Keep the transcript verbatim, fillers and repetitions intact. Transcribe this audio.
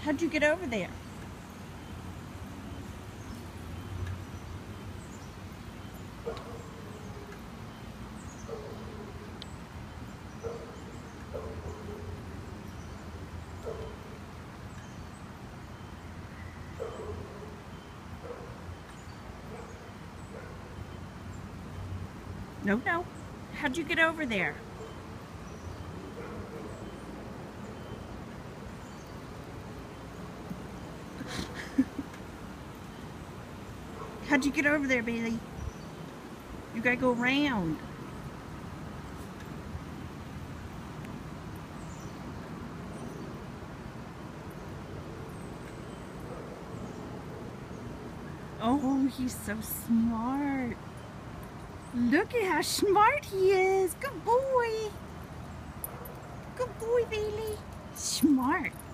How'd you get over there? No, no. How'd you get over there? How'd you get over there, Bailey? You gotta go around. Oh, he's so smart. Look at how smart he is. Good boy. Good boy, Bailey. Smart.